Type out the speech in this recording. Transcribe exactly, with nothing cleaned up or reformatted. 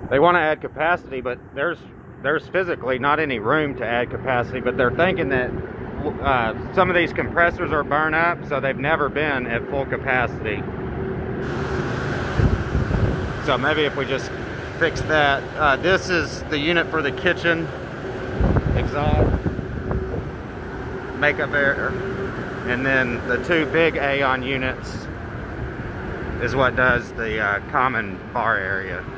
They want to add capacity, but there's there's physically not any room to add capacity, but they're thinking that uh, some of these compressors are burnt up, so they've never been at full capacity. So maybe if we just fix that. Uh, this is the unit for the kitchen exhaust makeup air, and then the two big Aeon units is what does the uh, common bar area.